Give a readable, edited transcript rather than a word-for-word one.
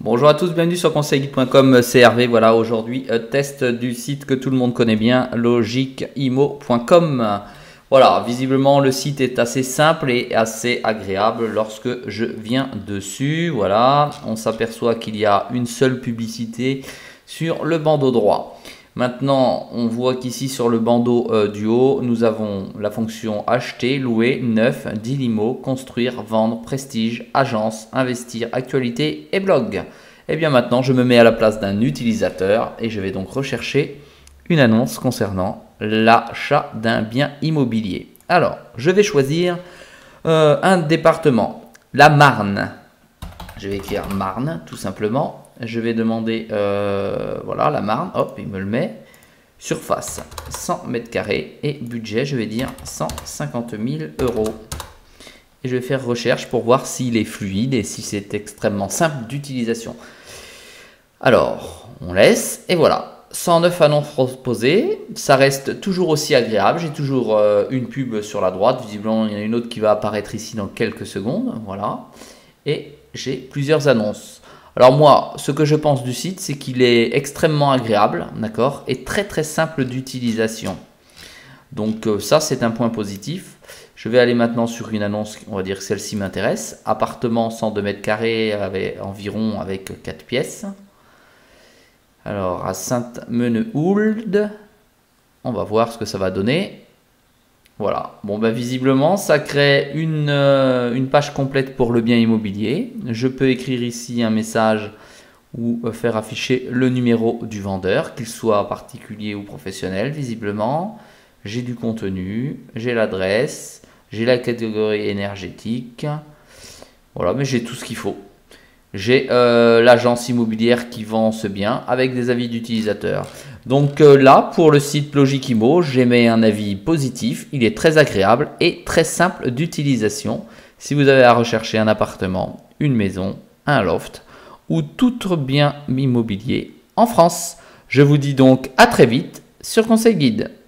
Bonjour à tous, bienvenue sur conseilguide.com, c'est Hervé. Voilà, aujourd'hui, test du site que tout le monde connaît bien, logiqueimo.com. Voilà, visiblement le site est assez simple et assez agréable lorsque je viens dessus. Voilà, on s'aperçoit qu'il y a une seule publicité sur le bandeau droit. Maintenant, on voit qu'ici sur le bandeau du haut, nous avons la fonction acheter, louer, neuf, Dilimo, construire, vendre, prestige, agence, investir, actualité et blog. Et bien maintenant, je me mets à la place d'un utilisateur et je vais donc rechercher une annonce concernant l'achat d'un bien immobilier. Alors, je vais choisir un département, la Marne. Je vais écrire Marne, tout simplement. Je vais demander, voilà, la Marne, hop, il me le met. Surface, 100 mètres carrés et budget, je vais dire 150 000 euros. Et je vais faire recherche pour voir s'il est fluide et si c'est extrêmement simple d'utilisation. Alors, on laisse et voilà. 109 annonces proposées, ça reste toujours aussi agréable. J'ai toujours une pub sur la droite. Visiblement, il y en a une autre qui va apparaître ici dans quelques secondes. Voilà. Et j'ai plusieurs annonces. Alors moi, ce que je pense du site, c'est qu'il est extrêmement agréable, d'accord, et très très simple d'utilisation. Donc ça, c'est un point positif. Je vais aller maintenant sur une annonce, on va dire que celle-ci m'intéresse. Appartement 102 mètres carrés environ avec 4 pièces. Alors à Sainte-Menehould, on va voir ce que ça va donner. Voilà, bon ben visiblement ça crée une page complète pour le bien immobilier. Je peux écrire ici un message ou faire afficher le numéro du vendeur, qu'il soit particulier ou professionnel visiblement. J'ai du contenu, j'ai l'adresse, j'ai la catégorie énergétique. Voilà, mais j'ai tout ce qu'il faut. J'ai l'agence immobilière qui vend ce bien avec des avis d'utilisateurs. Donc là, pour le site Logique Imo, j'émets un avis positif. Il est très agréable et très simple d'utilisation. Si vous avez à rechercher un appartement, une maison, un loft ou tout autre bien immobilier en France. Je vous dis donc à très vite sur Conseil Guide.